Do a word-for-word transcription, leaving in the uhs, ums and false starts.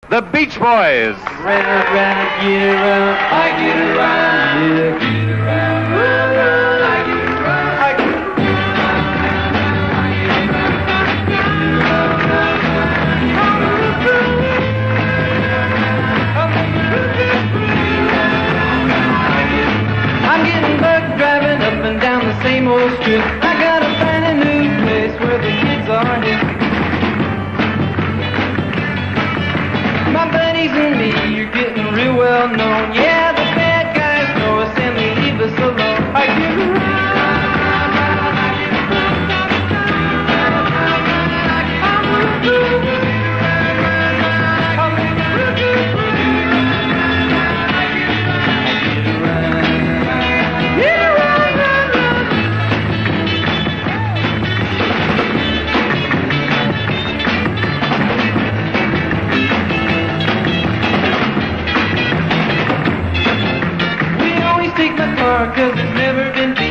The Beach Boys. Run around, get around, I get around, yeah, get around, run, run, I get around, I get I'm getting buck driving up and down the same old strip. I gotta find a new place where the kids are hip. My buddies and me are getting real well known. Yeah, the bad guys know us and they leave us alone. I get around. Cause it's never been